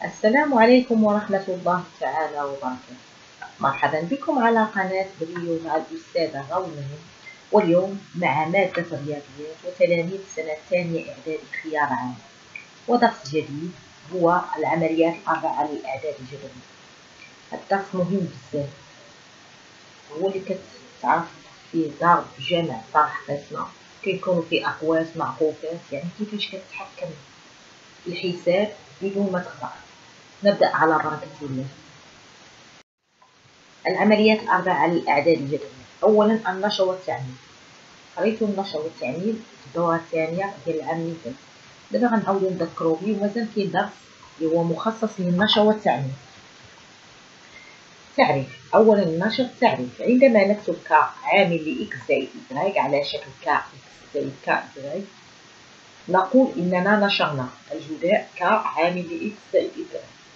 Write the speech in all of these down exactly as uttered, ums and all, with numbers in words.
السلام عليكم ورحمة الله تعالى وبركاته. مرحبا بكم على قناة بريو مع الأستاذة غولة، واليوم مع مادة الرياضيات وتلاميذ السنة الثانية إعدادي خيار عام، ودرس جديد هو العمليات الأربعة للأعداد الجبرية. الدرس مهم بزاف، هو اللي كتعرف فيه ضرب جمع طرح قسمة، كيكونوا فيه أقواس معقوفات، يعني كيفاش كتحكم في الحساب بدون ما تخطأ. نبدأ على بركة الله. العمليات الأربعة للأعداد الجبرية. أولا النشر والتعميم. قريتو النشر والتعميم في الدورة الثانية ديال العام اللي فات. دابا غنعاودو نذكرو بيه، ومازال كاين درس اللي هو مخصص للنشر والتعميم. تعريف. أولا النشر تعريف. عندما نكتب ك عامل ل x زائد y على شكل ك x زائد ك y، نقول إننا نشرنا الجداء ك عامل ل x زائد y.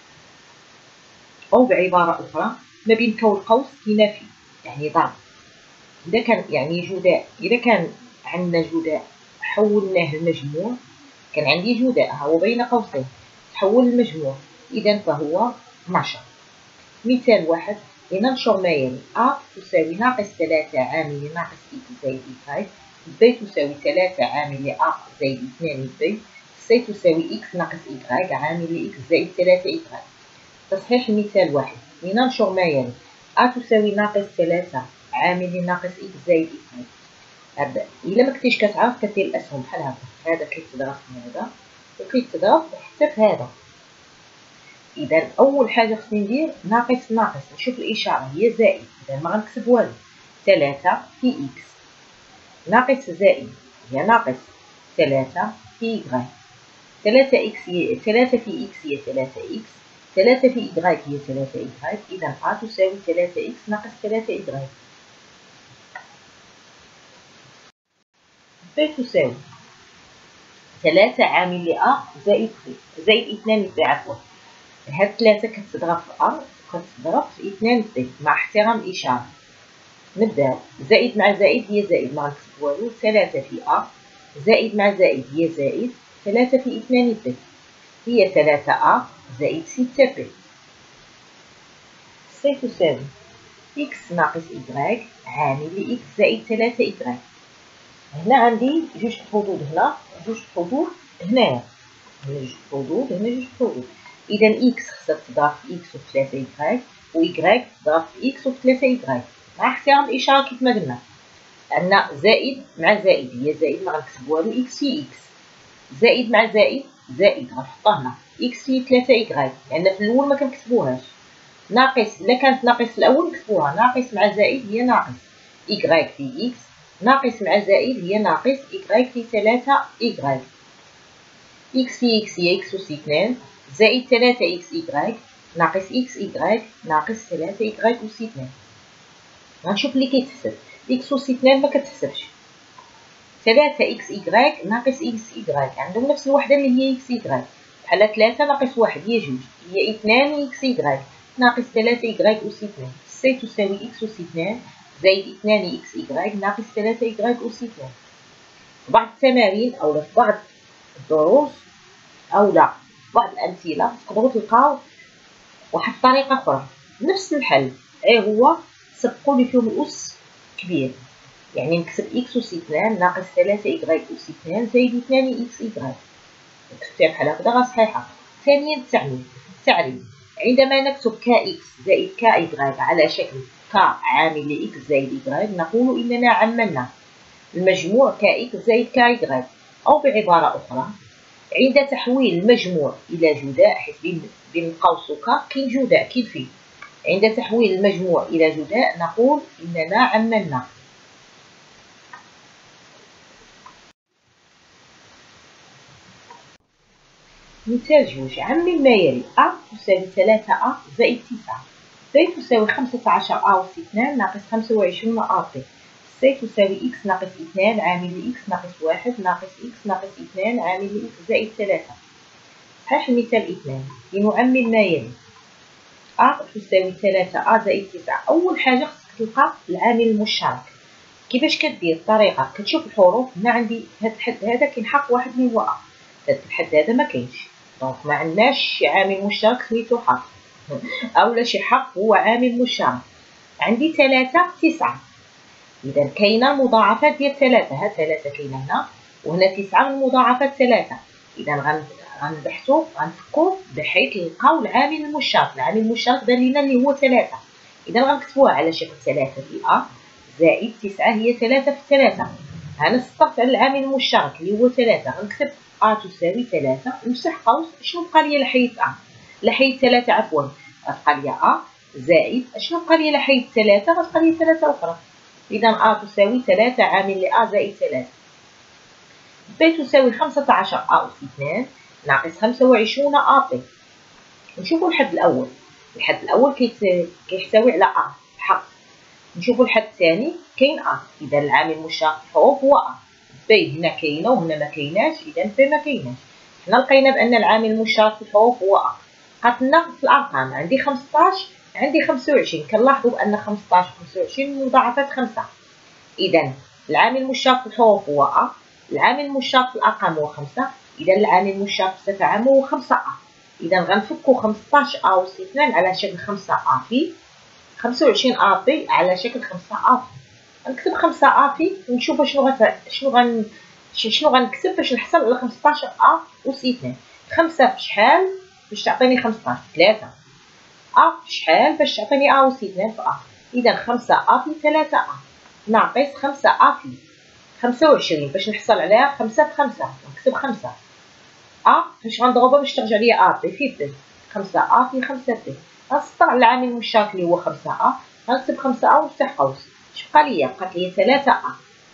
أو بعبارة أخرى، ما بين كون قوس كاين في، يعني ضرب. إذا كان يعني جداء، إذا كان عندنا جداء حولناه لمجموع، كان عندي جداء ها هو بين قوسين تحول لمجموع، إذا فهو نشر. مثال واحد، لننشر ما يلي: أ تساوي ناقص ثلاثة عامل لناقص إكس زائد إكس، ب تساوي ثلاثة عامل لأ زائد اثنان ب، س تساوي إكس ناقص إكس عامل لإكس زائد ثلاثة إكس. تصحيح المثال واحد، لننشر ما يلي: أ تساوي ناقص ثلاثة عامل لناقص إكس زائد إكس. هذا إلا ما كنتيش كتعرف كدير الأسهم بحال هكا، هذا كيتضرب في هذا وكيتضرب حتى في هذا. إذا أول حاجة خصني ندير ناقص ناقص، نشوف الإشارة هي زائد، إذا ما غنكتب والو. ثلاثة في إكس ناقص زائد هي ناقص ثلاثة في إكس. ثلاثة إكس هي ثلاثة في إكس هي ثلاثة إكس، ثلاثة في إكس هي ثلاثة إكس، إذا أ تساوي ثلاثة إكس ناقص ثلاثة إكس. ب تساوي ثلاثة عامل لأ زائد زائد اثنان ب، عفوا. هاد ثلاثة كتضرب في أ وكتضرب في اثنان ب مع احترام الإشارة. نبداو زائد مع زائد هي زائد، ما غنكتب والو. ثلاثة في أ زائد مع زائد هي زائد، ثلاثة في اثنان ب هي ثلاثة أ زائد ستة ب. س تساوي إكس ناقص إكس عامل لإكس زائد ثلاثة إكس. هنا عندي جوج حدود، هنا جوج حدود، هنايا هنا جوج حدود، هنا جوج حدود. إذا إكس خصها تضرب في إكس وفي ثلاثة إكس، و إكغيك تضرب في إكس وفي ثلاثة إكغيك، مع احترام الإشارة كيف ما قلنا. عندنا زائد مع زائد هي زائد، ما غنكتب والو. إكس في إكس، زائد مع زائد زائد غنحطها هنا. إكس في ثلاثة إكغيك، لأن في الأول ما كنكتبوهاش. ناقص، إلا كانت ناقص في الأول نكتبوها، ناقص مع زائد هي ناقص إكغيك في إكس، ناقص مع زائد هي ناقص إكغيك في ثلاثة إكغيك. إكس في إكس هي إكس أس اثنان، زائد ثلاثة إكس إكغيك ناقص إكس إكغيك ناقص ثلاثة إكغيك أس اثنان. غنشوف اللي كيتحسب. إكس أس اثنان ما كتحسبش. ثلاثة إكس إكغيك ناقص إكس إكغيك عندهم نفس الوحدة اللي هي إكس إكغيك، بحال ثلاثة ناقص واحد هي جوج، هي اثنان إكس إكغيك ناقص ثلاثة إكغيك أس اثنان. س تساوي إكس أس اثنان زائد اثنان إكس إكغيك ناقص ثلاثة إكغيك أس اثنان. في بعض التمارين أو في بعض الدروس أو لا بعض الأمثلة تقدروا تلقاو واحد الطريقة أخرى نفس الحل، غير هو سبقوا لي فيهم الأس كبير. يعني نكتب إكس أس اثنان ناقص ثلاثة إكغيك أس اثنان زائد اثنان إكس إكغيك، كتبتها بحال هكذا راه صحيحة. ثانيا التعميم. التعريف. عندما نكتب ك إكس زائد ك إكغيك على شكل ك عامل لإكس زائد إكغيك، نقول إننا عملنا المجموع ك إكس زائد ك إكغيك. أو بعبارة أخرى، عند تحويل المجموع إلى جداء، حيت بين بين قوس وك كاين جداء كاين فيه، عند تحويل المجموع إلى جداء نقول إننا عملنا. مثال جوج، عمل ما يلي: أ تساوي ثلاثة أ زائد تسعة، ب تساوي خمسة عشر أ أس اثنان ناقص خمسة وعشرين أ ب، س تساوي إكس ناقص اثنان عامل لإكس ناقص واحد ناقص إكس ناقص اثنان عامل لإكس زائد ثلاثة. صحيح المثال اثنان، لنعمل ما يلي: أ تساوي ثلاثة أ زائد تسعة. أول حاجة خصك تلقى العامل المشترك. كيفاش كدير؟ الطريقة كتشوف الحروف. هنا عندي هاد الحد هذا كاين حق واحد اللي هو أ، هاد الحد هذا ما كاينش، دونك ما عندناش عامل مشترك سميتو حق اولا شي حق هو عامل مشترك. عندي ثلاثة تسعة، اذا كاينه المضاعفات ديال ثلاثة، ها ثلاثة كاينه هنا وهنا تسعة من مضاعفات ثلاثة. اذا غنبحثوا غنفكوا بحيث نلقاو العامل المشترك. العامل المشترك بان لينا اللي هو ثلاثة، اذا غنكتبوها على شكل ثلاثة في ا زائد تسعة هي ثلاثة في ثلاثة. انا سطرت على العامل المشترك اللي هو ثلاثة، غنكتب ا تساوي ثلاثة ونفتح قوس. شنو بقى لي لحيت ا لحيت ثلاثة عفوا، غتبقى لي ا زائد شنو بقى لي لحيت ثلاثة، غتبقى لي ثلاثة اخرى. اذا ا تساوي ثلاثة عامل ل ا زائد ثلاثة. ب تساوي خمسة عشر ا أس اثنان ناقص خمسة وعشرون ا ب. نشوفوا الحد الاول، الحد الاول كيحتوي على ا حق. نشوفوا الحد الثاني كاين ا، اذا العامل المشترك في الحروف هو ا. ب هنا كاينه وهنا ما كايناش، اذا ب ما كايناش. حنا لقينا بان العامل المشترك في الحروف هو ا. قالت لنا في الارقام عندي خمسطاش عندي خمسة وعشرين، كنلاحظوا بان خمسطاش و خمسة وعشرين مضاعفات خمسة. اذا العامل المشترك في الحروف هو ا، العامل المشترك في الارقام هو خمسة، اذا العامل المشترك بصفه عامه هو خمسة ا. اذا غنفكوا خمسطاش ا أس اثنان على شكل خمسة ا في خمسة وعشرين ا بي على شكل خمسة ا في. غنكتب خمسة ا في ونشوف شنو غت... شنو غن شنو غنكتب باش نحصل على خمسطاش ا أس اثنان. خمسة في شحال باش تعطيني خمسطاش؟ ثلاثة. ا في شحال باش تعطيني ا أس اثنان في ا؟ اذا خمسة ا في ثلاثة ا ناقص خمسة ا في خمسة وعشرين باش نحصل عليها خمسة في خمسة، نكتب خمسة. ا فاش غنضربها باش ترجع لي ا بي في ب، خمسة ا في خمسة ب. غنسطر على العامل المشترك اللي هو خمسة ا، غنكتب خمسة ا ونفتح قوس. اش بقى ليا؟ بقات ليا ثلاثة ا.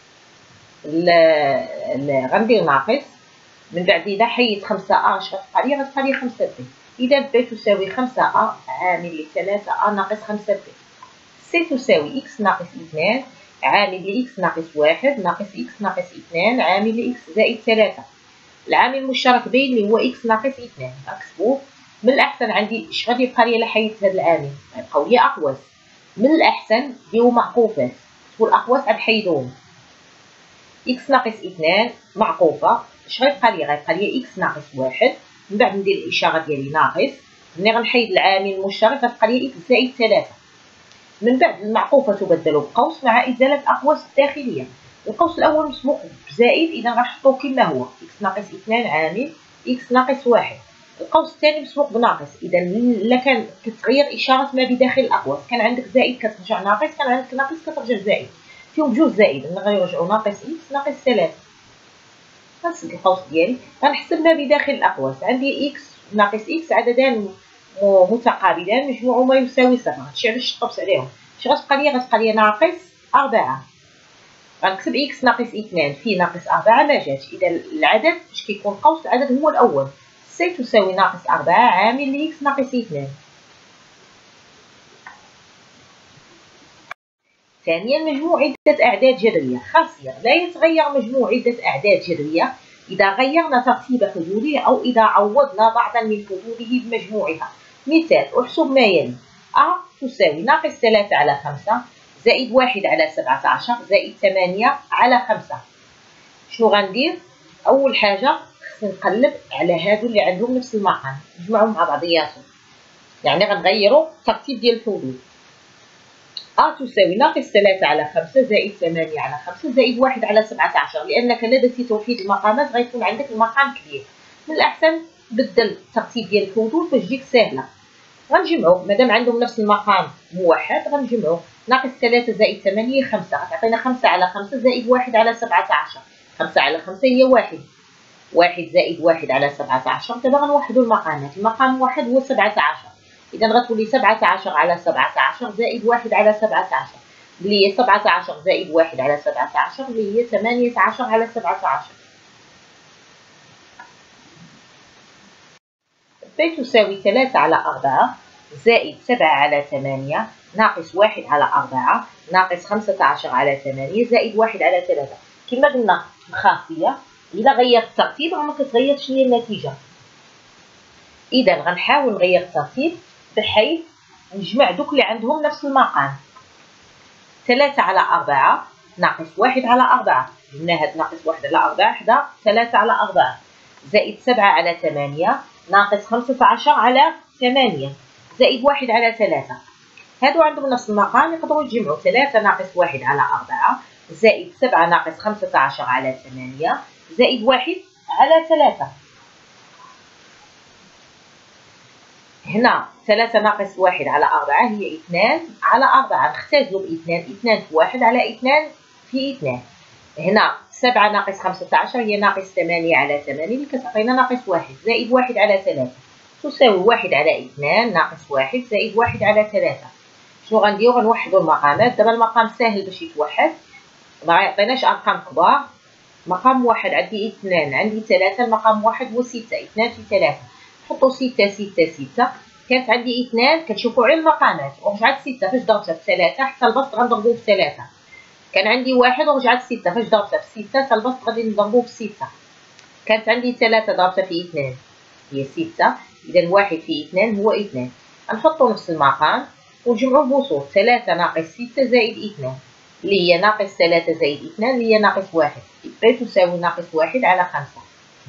غندير ناقص من بعد اذا حيدت خمسة ا اش غتبقى ليا؟ غتبقى ليا خمسة ب. اذا ب تساوي خمسة ا عامل لثلاثة ا ناقص خمسة ب. س تساوي اكس ناقص اثنان عامل لاكس ناقص واحد ناقص اكس ناقص اثنان عامل لاكس زائد ثلاثة. العامل المشترك بين اللي هو اكس ناقص اثنان غنكتبوه. من الاحسن عندي اش غادي يبقى لي الا حيدت هذا العامل؟ غيبقاو لي اقواس. من الاحسن ديروا معقوفات، كتبوا الاقواس عاد حيدوهم. اكس ناقص اثنان معقوفه، اش غيبقى لي؟ غيبقى لي اكس ناقص واحد. من بعد ندير الاشاره ديالي ناقص، ملي غنحيد العامل المشترك غتبقى لي اكس زائد ثلاثة. من بعد المعقوفه تبدل بقوس مع ازاله الاقواس الداخليه. القوس الاول مسبوق بزائد، اذا غنحطوه كما هو اكس ناقص اثنان عامل اكس ناقص واحد. القوس الثاني مسبوق بناقص، اذا الا كان كتغير اشاره ما بداخل الاقواس، كان عندك زائد كترجع ناقص، كان عندك ناقص كترجع زائد، فيهم بجوج زائد غيرجعوا ناقص اكس ناقص ثلاثة. غنسد القوس ديالي غنحسب ما بداخل الاقواس. عندي اكس ناقص اكس عددان متقابلان مجموعهما يساوي صفر، هادشي علاش شطبت عليهم. اش غتبقى لي؟ غتبقى لي ناقص أربعة. غنكتب اكس ناقص اثنان في ناقص أربعة ما جاتش، اذا العدد فاش كيكون قوس العدد هو الاول. س تساوي ناقص أربعة عامل لاكس ناقص اثنان. ثانيا مجموع عدة أعداد جذرية. خاصية: لا يتغير مجموع عدة أعداد جذرية إذا غيرنا ترتيب حدوده أو إذا عوضنا بعضا من حدوده بمجموعها. مثال: احسب ما يلي: أ تساوي ناقص ثلاثة على خمسة زائد واحد على سبعة عشر زائد ثمانية على خمسة. شنو غندير؟ أول حاجة خصني نقلب على هادو اللي عندهم نفس المقام، نجمعهم مع بعضياتهم، يعني غنغيروا الترتيب ديال الحدود. أ تساوي ناقص ثلاثة على خمسة زائد ثمانية على خمسة زائد واحد على سبعة عشر، لأنك لا درتي توحيد المقامات غيكون عندك المقام كبير. من الأحسن بدل الترتيب ديال الحدود باش تجيك ساهلة. غنجمعو مادام عندهم نفس المقام موحد، غنجمعو ناقص ثلاثة زائد ثمانية خمسة، غتعطينا خمسة على خمسة زائد واحد على سبعة عشر. خمسة على خمسة هي واحد، واحد زائد واحد على سبعة عشر. دابا غنوحدو المقامات، المقام واحد هو سبعة عشر، إذا غتولي سبعة عشر على سبعة عشر زائد واحد على سبعة عشر، اللي هي سبعة عشر زائد واحد على سبعة عشر اللي هي ثمانية عشر على سبعة عشر. ب تساوي ثلاثة على أربعة زائد سبعة على ثمانية ناقص واحد على أربعة ناقص خمسة عشر على ثمانية زائد واحد على ثلاثة. كما قلنا الخاصية إذا غيرت الترتيب راه ما كتغيرش هي النتيجة. إذا غنحاول نغير الترتيب بحيث نجمع دوك اللي عندهم نفس المقام. ثلاثة على أربعة ناقص واحد على أربعة، قلنا هاد ناقص واحد على أربعة حدا ثلاثة على أربعة زائد سبعة على ثمانية ناقص خمسة عشر على ثمانية زائد واحد على ثلاثة. هادو عندهم نفس المقام، يقدروا يتجمعوا. ثلاثة ناقص واحد على أربعة زائد سبعة ناقص خمسة عشر على ثمانية زائد واحد على ثلاثة. هنا ثلاثة ناقص واحد على أربعة هي اثنان على أربعة، نختزلوا باثنان، اثنان في واحد على اثنان في اثنان. هنا سبعة ناقص خمسة عشر هي ناقص ثمانية على ثمانية اللي كتعطينا ناقص واحد زائد واحد على ثلاثة تساوي واحد على اثنان ناقص واحد زائد واحد على ثلاثة. شنو غنديرو؟ غنوحدو المقامات. دابا المقام ساهل باش يتوحد، ما يعطيناش أرقام كبار. مقام واحد عندي اثنان، عندي ثلاثة، المقام واحد هو ستة، اثنان في ثلاثة نحطو ستة ستة ستة. كانت عندي اثنان، كتشوفوا على المقامات، ورجعت ستة فاش ضربتها في ثلاثة حتى البسط غنضربوه في ثلاثة. كان عندي واحد ورجعت ستة فاش ضربتها في ستة حتى البسط غادي نضربوه في ستة. كانت عندي ثلاثة ضربتها في اثنان هي ستة، إذا واحد في اثنان هو اثنان. غنحطو نفس المقام ونجمعو البسوط. ثلاثة ناقص ستة زائد اثنان اللي هي ناقص ثلاثة زائد اثنان اللي هي ناقص واحد، يبقى تساوي ناقص واحد على خمسة.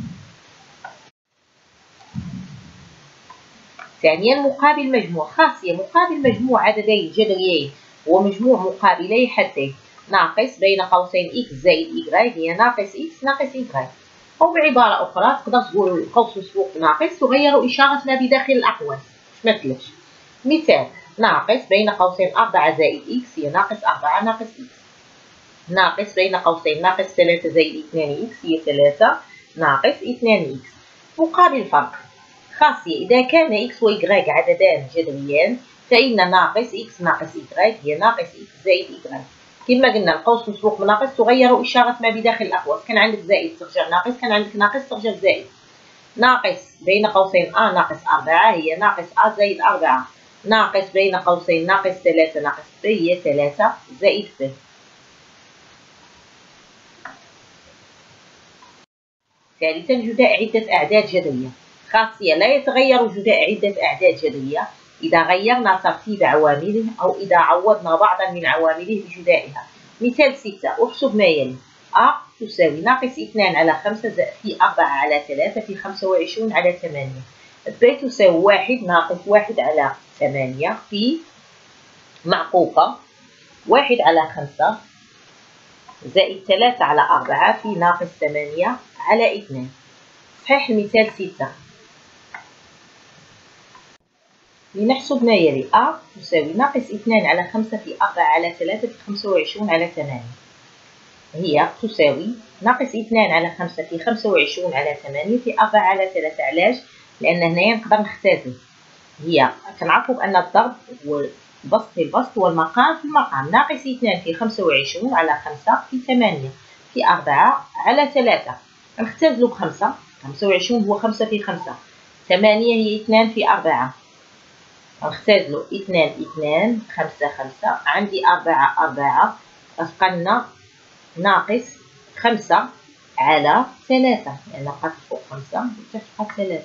ثانيا مقابل مجموع. خاصية مقابل مجموع عددين جذريين ومجموع مقابلي حدين. ناقص بين قوسين إكس زائد إيكغاي هي ناقص إكس ناقص إيكغاي. أو بعبارة أخرى تقدر تقول القوس مسبوق ناقص تغير إشارة ما بداخل الأقواس. مثلش مثال ناقص بين قوسين أربعة زائد إكس هي ناقص أربعة ناقص إكس. ناقص بين قوسين ناقص ثلاثة زائد اثنان إكس هي ثلاثة ناقص اثنان إكس. مقابل الفرق. خاصية إذا كان إكس وإيكغاي عددان جذريان فإن ناقص إكس ناقص إيكغاي هي ناقص إكس زائد إيكغاي. كما قلنا القوس مسبوق بناقص تغير إشارة ما بداخل الأقواس. كان عندك زائد ترجع ناقص، كان عندك ناقص ترجع زائد. ناقص بين قوسين أ ناقص أربعة هي ناقص أ زائد أربعة. ناقص بين قوسين ناقص ثلاثة ناقص ب هي ثلاثة زائد ب. ثالثا جداء عدة أعداد جذرية. خاصية لا يتغير جداء عدة أعداد جذرية إذا غيرنا ترتيب عوامله أو إذا عوضنا بعضا من عوامله بجدائها. مثال ستة احسب ما يلي: أ تساوي ناقص اثنان على خمسة في أربعة على ثلاثة في خمسة وعشرين على ثمانية. ب تساوي واحد ناقص واحد على ثمانية في معقوفة واحد على خمسة زائد ثلاثة على أربعة في ناقص ثمانية على اثنان. صحيح المثال ستة. لنحسب ما يلي: أ تساوي ناقص اثنان على خمسة في أربعة على ثلاثة في خمسة وعشرين على ثمانية. هي تساوي ناقص اثنان على خمسة في خمسة وعشرين على ثمانية في أربعة على ثلاثة. علاش؟ لأن هنايا نقدر نختزل. هي كنعرفو بأن الضرب هو البسط في البسط والمقام في المقام. ناقص اثنان في خمسة وعشرين على خمسة في ثمانية في أربعة على ثلاثة. نختزلو بخمسة. خمسة وعشرين هو خمسة في خمسة. ثمانية هي اثنان في أربعة. نختزلو اثنان اثنان خمسة خمسة. عندي أربعة أربعة. أبقى لنا ناقص خمسة على ثلاثة، لأن بقات فوق خمسة وتحت ثلاثة.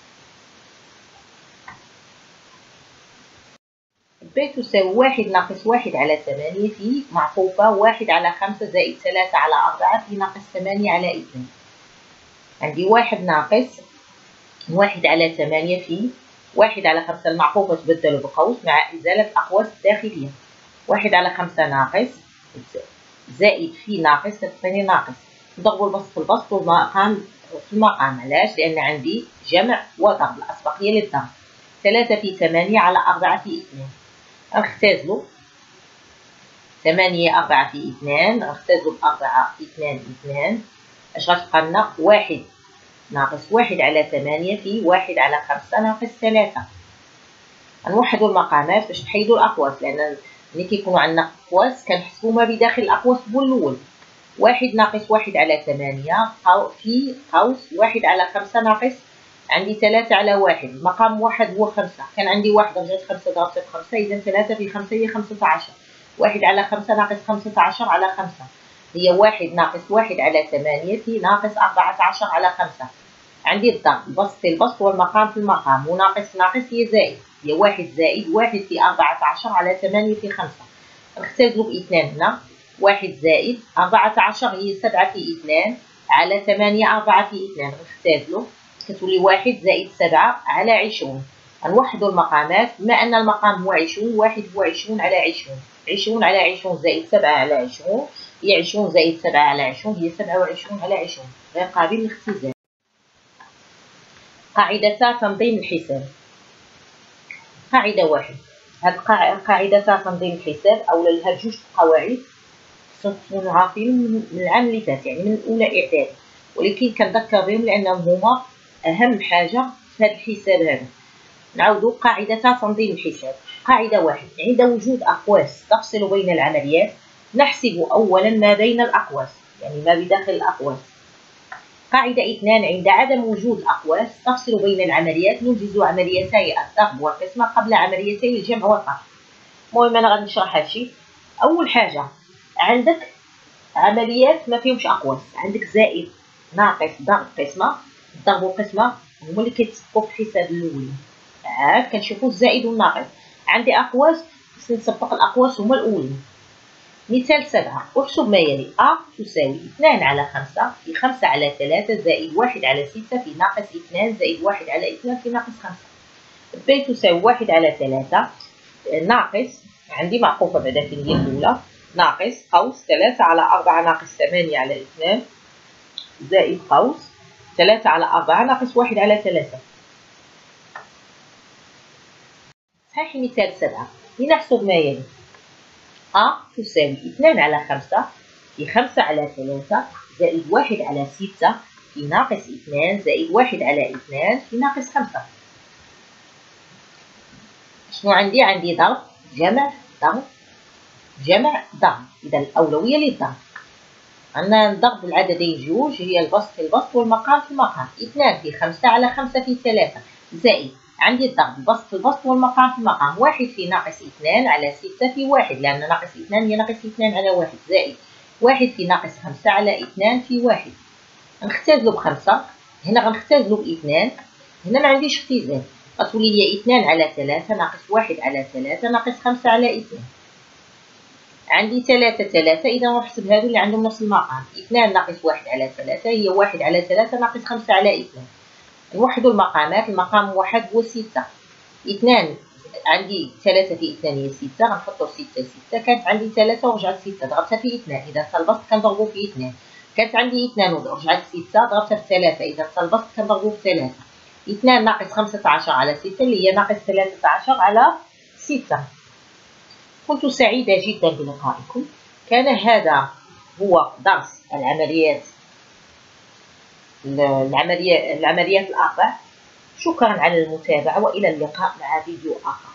ب تساوي واحد ناقص واحد على ثمانية في معقوفة واحد على خمسة زائد ثلاثة على أربعة في ناقص ثمانية على اثنان. عندي واحد ناقص واحد على ثمانية في واحد على خمسة. المعقوفة تبدل بقوس مع إزالة الأقواس الداخلية. واحد على خمسة ناقص زائد في ناقص كتعطيني ناقص. نضربو البسط في البسط والمقام في المقام. علاش؟ لأن عندي جمع وضرب، الأسبقية للضرب. ثلاثة في ثمانية على أربعة في اثنان. نختزلو ثمانية أربعة في اثنان. نختزلو بأربعة اثنان اثنان. اش غتبقى لنا؟ واحد ناقص واحد على ثمانية في واحد على خمسة ناقص ثلاثة. نوحدو المقامات باش نحيدو الأقواس، لأن ملي كيكونوا عندنا أقواس كنحسبو ما بداخل الأقواس بالأول. واحد ناقص واحد على ثمانية في قوس واحد على خمسة ناقص عندي ثلاثة على واحد. المقام واحد هو خمسة. كان عندي واحد رجعت خمسة ضربت في خمسة، إذا ثلاثة في خمسة هي خمسة عشر. واحد على خمسة ناقص خمسة عشر على خمسة هي واحد ناقص واحد على ثمانية في ناقص أربعة عشر على خمسة. عندي الضرب البسط في البسط والمقام في المقام، وناقص ناقص هي زائد. هي واحد زائد واحد في أربعة عشر على ثمانية في خمسة. نختزلو باثنان هنا. واحد زائد أربعة عشر هي سبعة في اثنان على ثمانية أربعة في اثنان. نختزلو كتولي واحد زائد سبعة على عشرون. غنوحدو المقامات، بما أن المقام هو عشرون، واحد هو عشرون على عشرون، عشرون على عشرون زائد سبعة على عشرون هي عشرون زائد سبعة على عشرون هي سبعة وعشرون على عشرون، غير قابل للاختزال. قاعدتا تنظيم الحساب. قاعدة واحد، هاد قاعدتا تنظيم الحساب أولا لها جوج قواعد خصنا عارفين من العام اللي فات، يعني من أولى إعدادي، ولكن كنذكر بهم لأنهم هما أهم حاجة في هذا الحساب هذا. نعاودو قاعدتا تنظيم الحساب. قاعدة واحد، عند وجود أقواس تفصل بين العمليات نحسب أولا ما بين الأقواس، يعني ما بداخل الأقواس. قاعدة اثنان، عند عدم وجود أقواس تفصل بين العمليات ننجز عمليتي الضرب والقسمة قبل عمليتي الجمع والطرح. المهم أنا غادي نشرح هادشي. أول حاجة، عندك عمليات ما فيهمش أقواس، عندك زائد ناقص ضرب قسمة. الضرب والقسمة هما اللي كيتصفوا في الحساب الأول، عاد كنشوفو الزائد والناقص. عندي أقواس خصني نسبق الأقواس هما الأولين. مثال سبعة، احسب ما يلي: أ تساوي اثنان على خمسة في خمسة على ثلاثة زائد واحد على ستة في ناقص اثنان زائد واحد على اثنان في ناقص خمسة. ب تساوي واحد على ثلاثة ناقص، عندي معقوفة بعدا في اليد الأولى، ناقص قوس ثلاثة على أربعة ناقص ثمانية على اثنان زائد قوس ثلاثة على أربعة ناقص واحد على ثلاثة. صحيح مثال سبعة، لنحسب ما يلي: أ تساوي اثنان على خمسة في خمسة على ثلاثة زائد واحد على ستة في ناقص اثنان زائد واحد على اثنان في ناقص خمسة. شنو عندي؟ عندي ضرب جمع ضرب جمع ضرب، إذا الأولوية للضرب. عندنا الضرب العددين جوج، هي البسط في البسط والمقام في المقام. اثنان في خمسة على خمسة في ثلاثة زائد عندي الضرب البسط في البسط والمقام في المقام. واحد في ناقص اثنان على ستة في واحد، لأن ناقص اثنان هي ناقص اثنان على واحد، زائد واحد في ناقص خمسة على اثنان في واحد. غنختزلو بخمسة، هنا غنختزلو باثنان، هنا ما عنديش اختزال، غتولي لي اثنان على ثلاثة ناقص واحد على ثلاثة ناقص خمسة على اثنان. عندي ثلاثة ثلاثة، إذا نحسب هادو اللي عندهم نفس المقام. اثنان ناقص واحد على ثلاثة هي واحد على ثلاثة ناقص خمسة على اثنان. نوحدو المقامات، المقام واحد هو ستة. اثنان عندي ثلاثة في اثنان هي ستة، غنحطو ستة ستة، كانت عندي ثلاثة ورجعت ستة ضربتها في اثنان، إذا تلبسط كنضربو في اثنان. كانت عندي اثنان ورجعت ستة ضربتها في ثلاثة، إذا تلبسط كنضربو في ثلاثة. اثنان ناقص خمسة عشر على ستة اللي هي ناقص ثلاثة عشر على ستة. كنت سعيدة جدا بلقائكم. كان هذا هو درس العمليات العمليات العمليات الأربع. شكرا على المتابعة، وإلى اللقاء مع فيديو آخر.